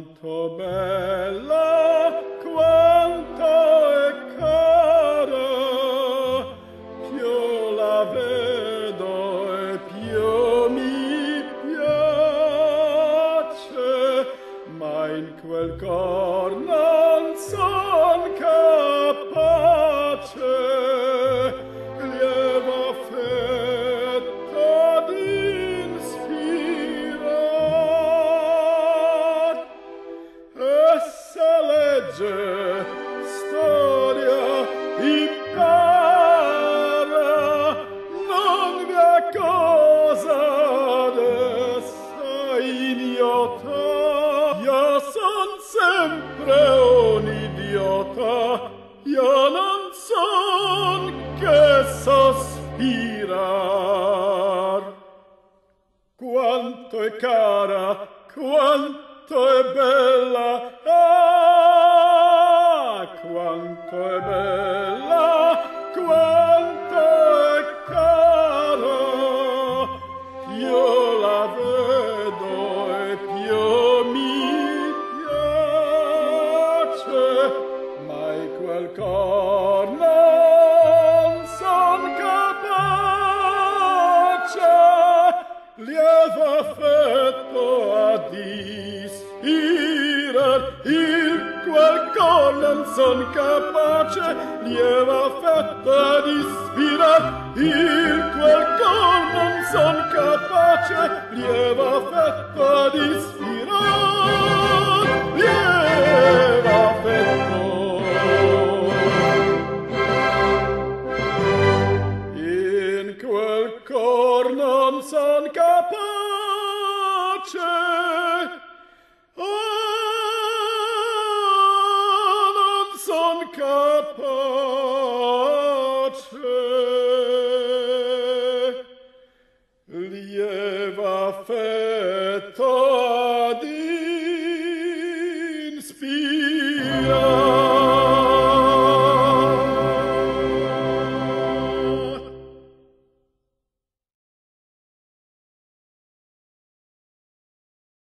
Quanto bella, quanto è cara, più la vedo e più mi piace, ma in quel cor non son capace, lieva affetto d'inspirar. Essa legge, storia, impara, non vi è cosa d'essa idiota. Io son sempre un idiota, io non son che sospirar. Quanto è cara, quanto è bella, ah, quanto è bella, quanto è cara, più la vedo e più mi piace, ma in quel cor non son capace, lieva affetto a dispirar, il quel cor non son capace, lieva affetto a dispirar, il quel cor non son capace, lieva affetto a dispirar.